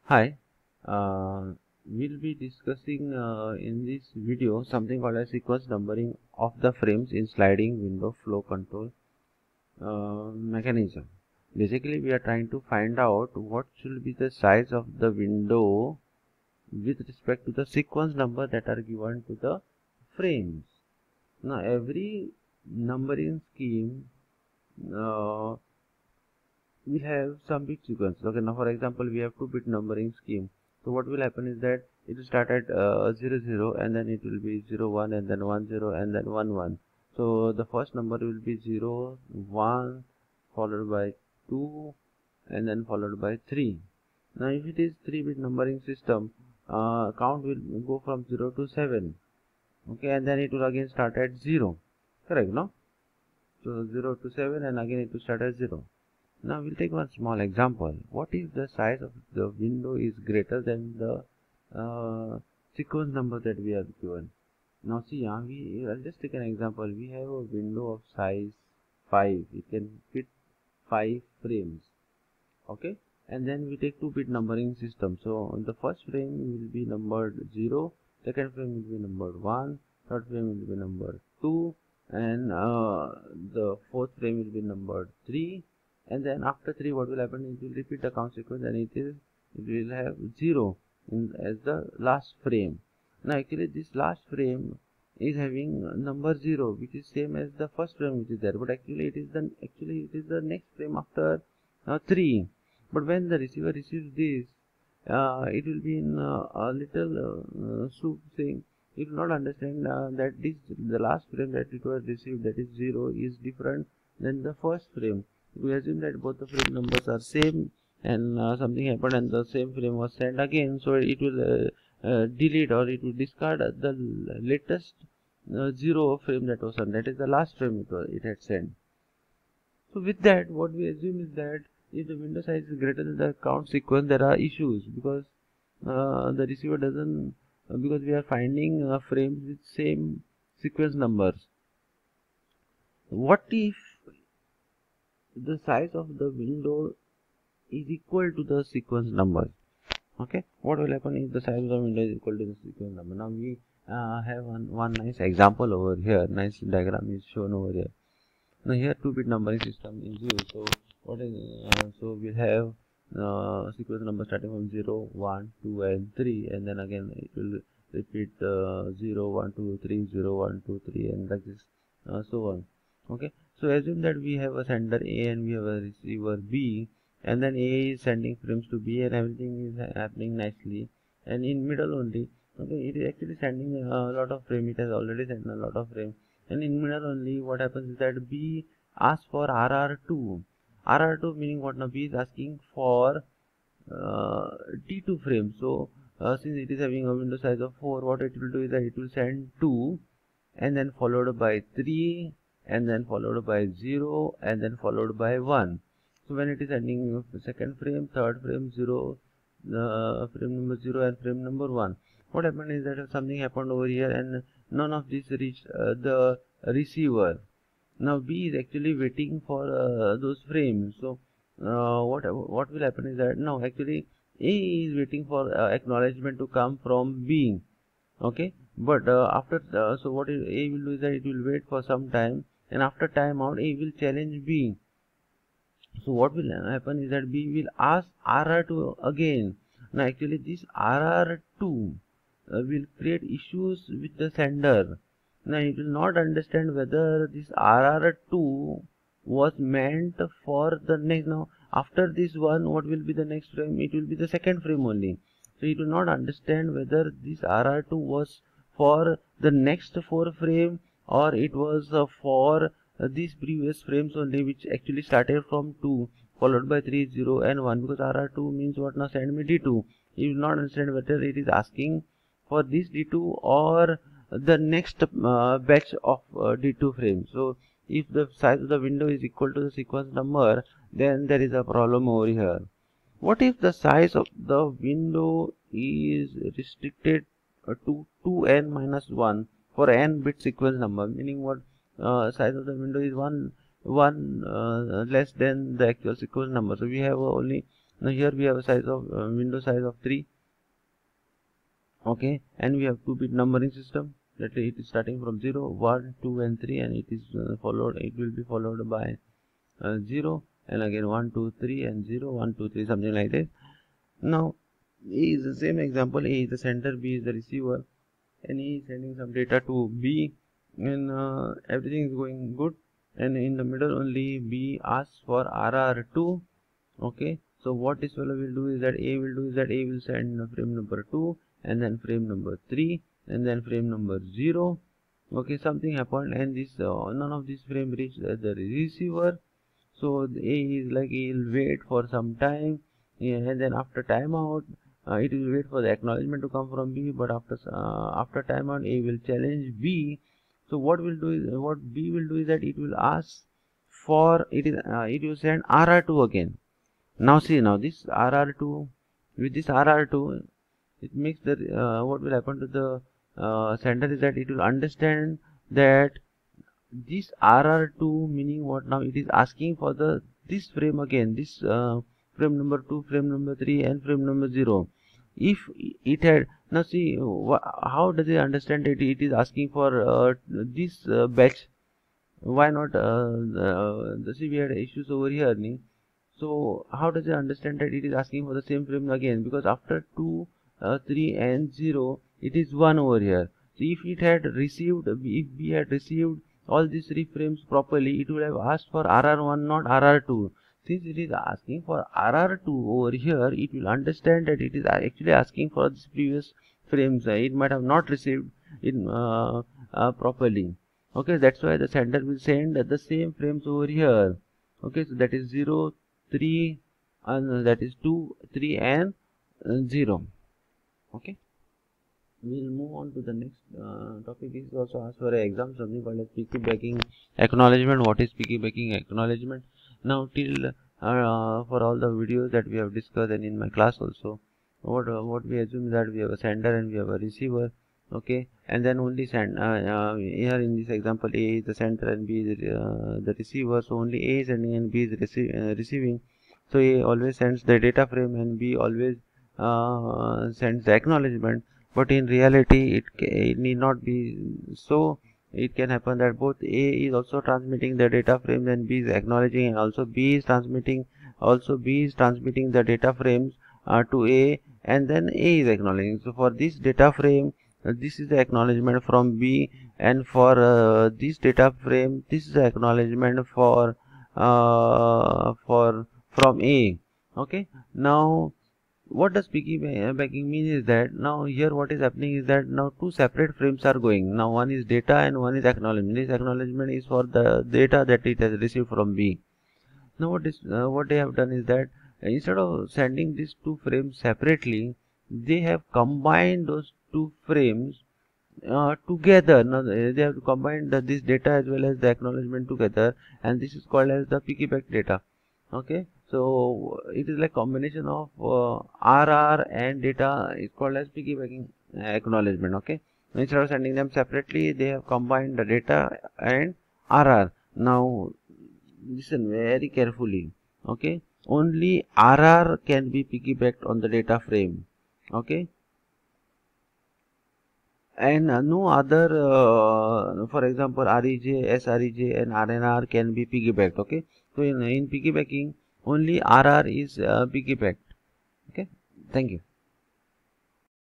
Hi, we'll be discussing in this video something called as sequence numbering of the frames in sliding window flow control mechanism. Basically, we are trying to find out what should be the size of the window with respect to the sequence number that are given to the frames. Now, every numbering scheme uh, will have some bit sequence. Okay, now for example, we have 2-bit numbering scheme. So what will happen is that it will start at 0 0 and then it will be 0 1 and then 1 0 and then 1 1. So the first number will be 0 1 followed by 2 and then followed by 3. Now if it is 3-bit numbering system, count will go from 0 to 7. Okay, and then it will again start at 0. Correct, no? So 0 to 7 and again it will start at 0. Now we'll take one small example. What if the size of the window is greater than the sequence number that we have given? Now see, I'll just take an example. We have a window of size 5. It can fit 5 frames. Okay, and then we take 2-bit numbering system. So the first frame will be numbered 0, second frame will be numbered 1, third frame will be numbered 2, and the fourth frame will be numbered 3. And then after 3, what will happen? It will repeat the count sequence and it will have 0 as the last frame. Now actually this last frame is having number 0, which is same as the first frame which is there, but actually it is the next frame after 3. But when the receiver receives this, it will be in a little soup thing. It will not understand that the last frame that it was received, that is 0, is different than the first frame. We assume that both the frame numbers are same, and something happened and the same frame was sent again, so it will delete or it will discard the latest 0 frame that was sent. That is the last frame it had sent. So with that, what we assume is that if the window size is greater than the count sequence, there are issues because the receiver doesn't, because we are finding frames with same sequence numbers. What if the size of the window is equal to the sequence number? Okay, what will happen if the size of the window is equal to the sequence number? Now we have one nice example over here. Nice diagram is shown over here. Now here 2-bit numbering system is used. So what is so we have sequence number starting from 0 1 2 and 3, and then again it will repeat 0 1 2 3 0 1 2 3 and like this, so on. Okay, so assume that we have a sender A and we have a receiver B, and then A is sending frames to B and everything is happening nicely, and in middle only, okay, it is actually sending a lot of frame. It has already sent a lot of frame, and in middle only what happens is that B asks for RR2. RR2 meaning what? Now B is asking for T2 frame. So since it is having a window size of 4, what it will do is that it will send 2 and then followed by 3 and then followed by 0 and then followed by 1. So when it is sending second frame, third frame, 0, frame number 0 and frame number 1, what happened is that something happened over here and none of this reached the receiver. Now B is actually waiting for those frames. So what will happen is that now actually A is waiting for acknowledgement to come from B. Okay, but after so what A will do is that it will wait for some time, and after timeout A will challenge B. So what will happen is that B will ask RR2 again. Now actually this RR2 will create issues with the sender. Now it will not understand whether this RR2 was meant for the next. Now after this one, what will be the next frame? It will be the second frame only. So it will not understand whether this RR2 was for the next 4 frame or it was for these previous frames only, which actually started from 2 followed by 3 0 and 1, because RR2 means what? Now send me D2. You will not understand whether it is asking for this D2 or the next batch of D2 frames. So if the size of the window is equal to the sequence number, then there is a problem over here. What if the size of the window is restricted to 2n minus 1 for n bit sequence number, meaning what? Size of the window is one less than the actual sequence number. So we have only Now here we have a size of window size of 3. Okay, and we have 2-bit numbering system, that it is starting from 0, 1, 2 and 3, and it is it will be followed by 0, and again 1, 2, 3 and 0, 1, 2, 3, something like this. Now A is the same example. A is the sender, B is the receiver, and A is sending some data to B, and everything is going good, and in the middle only B asks for RR2. Okay, so what this fellow will do is that A will send frame number 2, and then frame number 3, and then frame number 0. Okay, something happened, and this none of this frame reached the receiver. So A is like, he will wait for some time, yeah, and then after timeout, it will wait for the acknowledgement to come from B. But after timeout, A will challenge B. So what B will do is that it will ask for it will send RR2 again. Now see, now this RR2, with this RR2, it makes the what will happen to the sender is that it will understand that this RR2 meaning what. Now it is asking for this frame again, this frame number 2, frame number 3 and frame number 0. If it had, now see how does it understand that it is asking for this batch? Why not see, we had issues over here, so how does it understand that it is asking for the same frame again? Because after 2, 3 and 0, it is 1 over here. So if it had received, if we had received all these 3 frames properly, it would have asked for RR1, not RR2. Since it is asking for RR2 over here, it will understand that it is actually asking for this previous frames. It might have not received it properly. Okay, that's why the sender will send the same frames over here. Okay, so that is 0, 3, and that is 2, 3 and 0. Okay, we'll move on to the next topic. This is also asked for an exam, something called as piggybacking acknowledgement. What is piggybacking acknowledgement? Now till for all the videos that we have discussed, and in my class also, what we assume is that we have a sender and we have a receiver. Okay, and then only send here in this example, A is the sender and B is the receiver. So only A is sending and B is receiving. So A always sends the data frame and B always sends the acknowledgement. But in reality, it need not be so. It can happen that both A is also transmitting the data frames and B is acknowledging, and also B is transmitting the data frames to A, and then A is acknowledging. So for this data frame, this is the acknowledgement from B, and for this data frame, this is the acknowledgement for from A. Okay, now what does piggybacking mean is that now here what is happening is that now 2 separate frames are going. Now one is data and one is acknowledgement. This acknowledgement is for the data that it has received from B. Now what they have done is that instead of sending these 2 frames separately, they have combined those 2 frames together. Now they have combined this data as well as the acknowledgement together, and this is called as the piggyback data. Okay, so it is like combination of RR and data is called as piggybacking acknowledgement. Okay, instead of sending them separately, they have combined the data and RR. Now listen very carefully. Okay, only RR can be piggybacked on the data frame. Okay, and no other for example REJ, SREJ and RNR can be piggybacked. Okay, so in piggybacking only RR is piggybacked. Okay, thank you.